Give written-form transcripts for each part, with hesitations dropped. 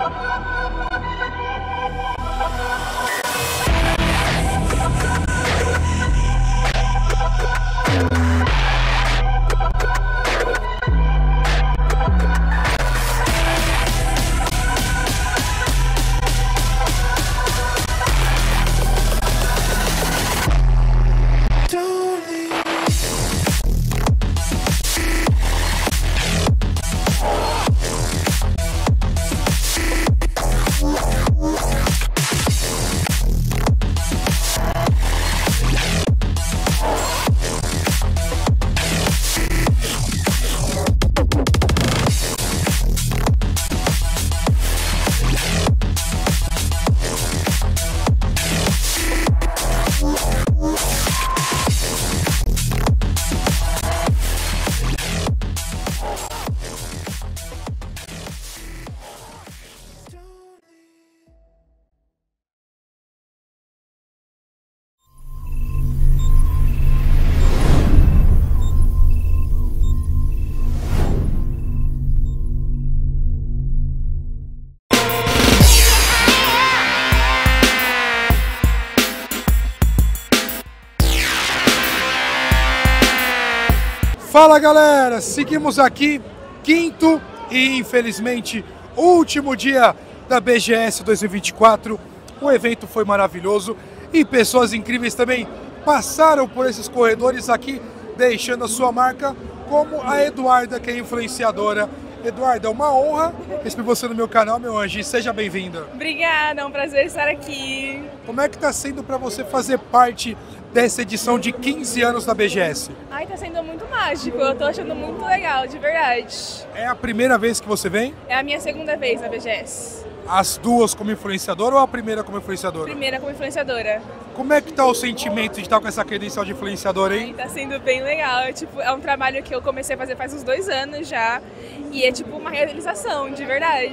Fala galera, seguimos aqui, quinto e infelizmente último dia da BGS 2024. O evento foi maravilhoso e pessoas incríveis também passaram por esses corredores aqui, deixando a sua marca, como a Eduarda, que é influenciadora. Eduarda, é uma honra receber você no meu canal, meu anjo, e seja bem-vinda. Obrigada, é um prazer estar aqui. Como é que tá sendo para você fazer parte dessa edição de 15 anos da BGS? Ai, tá sendo muito mágico, eu tô achando muito legal, de verdade. É a primeira vez que você vem? É a minha segunda vez na BGS. As duas como influenciadora ou a primeira como influenciadora? Primeira como influenciadora. Como é que tá o sentimento de estar com essa credencial de influenciadora, hein? Ai, tá sendo bem legal, é um trabalho que eu comecei a fazer faz uns 2 anos já, e é tipo uma realização, de verdade.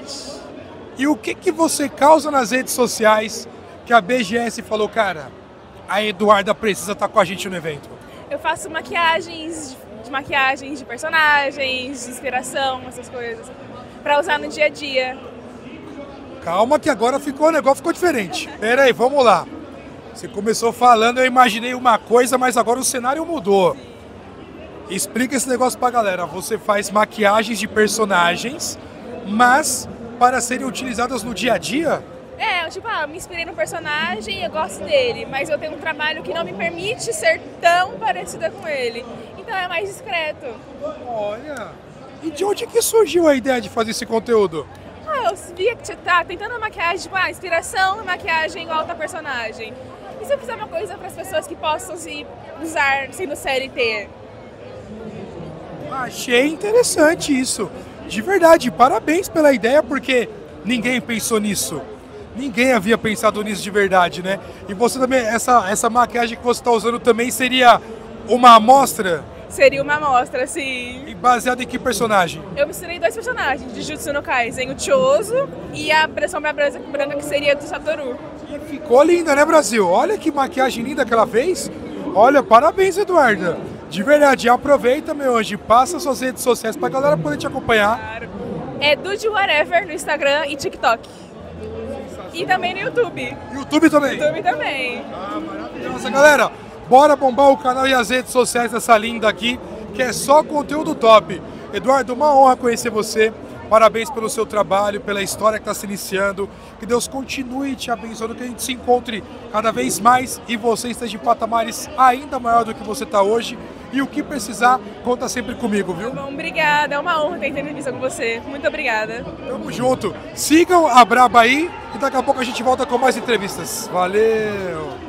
E o que você causa nas redes sociais que a BGS falou, cara, a Eduarda precisa estar com a gente no evento? Eu faço maquiagens de personagens, de inspiração, essas coisas, pra usar no dia a dia. Calma que agora o negócio ficou diferente. Pera aí, vamos lá. Você começou falando, eu imaginei uma coisa, mas agora o cenário mudou. Explica esse negócio pra galera. Você faz maquiagens de personagens, mas para serem utilizadas no dia a dia? É, tipo, me inspirei no personagem, eu gosto dele, mas eu tenho um trabalho que não me permite ser tão parecida com ele. Então é mais discreto. Olha, e de onde que surgiu a ideia de fazer esse conteúdo? Eu via que você tá tentando maquiagem, tipo, inspiração na maquiagem igual a personagem. E se eu fizer uma coisa para as pessoas que possam se usar sendo CLT? Achei interessante isso. De verdade, parabéns pela ideia, porque ninguém pensou nisso. Ninguém havia pensado nisso de verdade, né? E você também, essa maquiagem que você está usando também seria uma amostra? Seria uma amostra, sim. E baseada em que personagem? Eu misturei 2 personagens de Jujutsu no Kaisen, o Chozo e a sombra branca que seria do Satoru. E ficou linda, né, Brasil? Olha que maquiagem linda que ela fez. Olha, parabéns, Eduarda. De verdade, aproveita, meu anjo, passa suas redes sociais pra galera poder te acompanhar. Claro. É Dude Whatever no Instagram e TikTok. E também no YouTube. YouTube também? YouTube também. Ah, maravilhosa. Galera, bora bombar o canal e as redes sociais dessa linda aqui, que é só conteúdo top. Eduardo, uma honra conhecer você. Parabéns pelo seu trabalho, pela história que está se iniciando. Que Deus continue te abençoando, que a gente se encontre cada vez mais e você esteja em patamares ainda maior do que você está hoje. E o que precisar, conta sempre comigo, viu? Tá bom, obrigada. É uma honra ter entrevista com você. Muito obrigada. Tamo junto. Sigam a Braba aí e daqui a pouco a gente volta com mais entrevistas. Valeu!